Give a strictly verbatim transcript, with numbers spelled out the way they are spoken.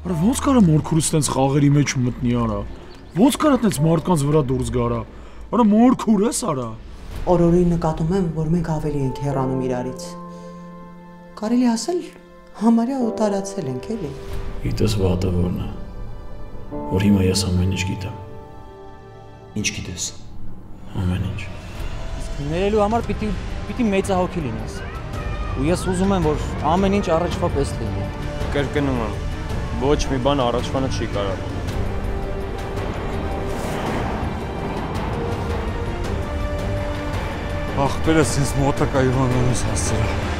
Արա ոնց կարա մորքուրս տենց խաղերի մեջ մտնի արա։ Ոնց կարա տենց մարդկանց վրա դուրս գարա։ Արա մորքուր ես արա։ Օրորի նկատում եմ, որ մենք ավելի ենք հեռանում իրարից։ Կարելի ասել համարյա օտարացել ենք, էլի։ Գիտես վատը որն է։ Որ հիմա ես ամեն ինչ գիտեմ։ Ինչ գիտես։ Ամեն ինչ։ Ներելու համար պիտի պիտի մեծահոգի լինես։ Ու ես ուզում եմ, որ ամեն ինչ առաջվա պես լինի։ Կրկնում եմ, ոչ մի բան առաջվանը չի կարող։ Ախպերս ինձ մոտակա Իվանովից հասցրա։